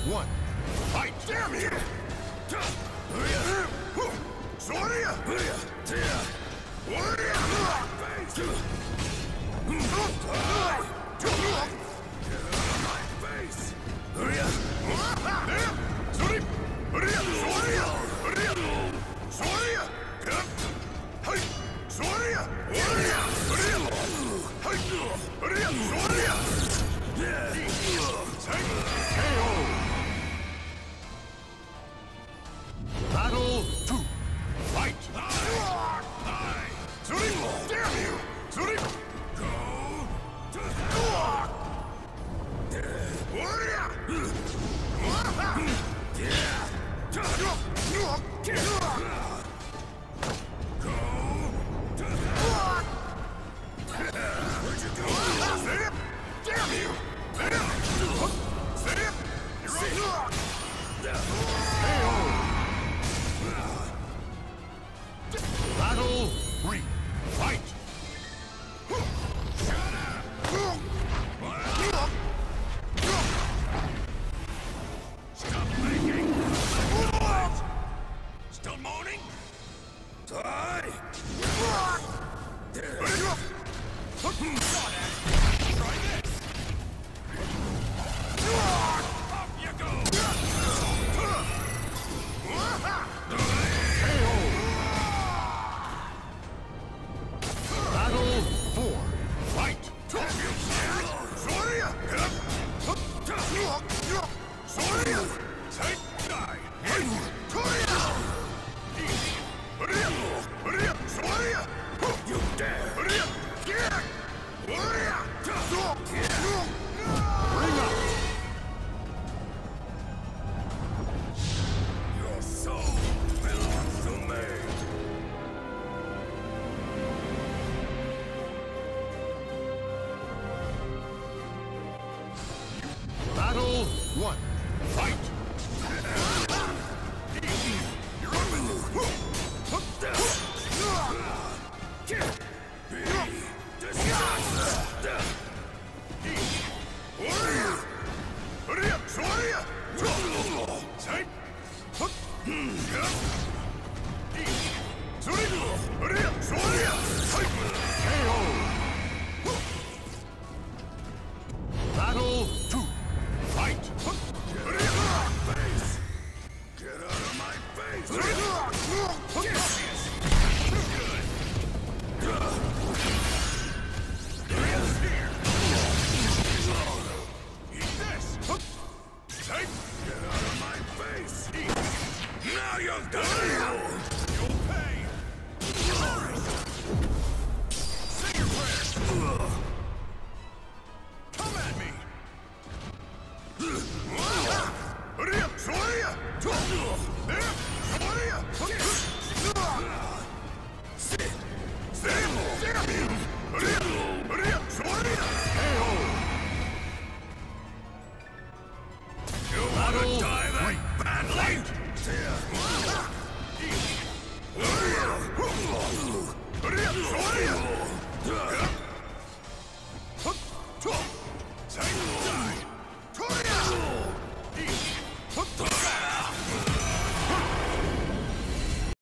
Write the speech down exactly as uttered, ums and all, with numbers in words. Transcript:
one. Fight! Damn you! Soria! Battle two. Fight! Damn you! Go! Where'd you go? Damn you! Battle three. Fight! Stop making! Still moaning? Die! Try this! Up you go! Battle four. Fight! Soria! Soria! Take die! Soria! You dare! Bring up! Your soul belongs to me! Battle one. Fight! You're up in this. Battle two. Fight! Get out of my face! Eat this! Take! Get out of my face! Eat! Now you've done it! You'll pay! Say your prayers! Come at me! Soria! Sit! Damn you! Soria! You wanna die that badly? Soria!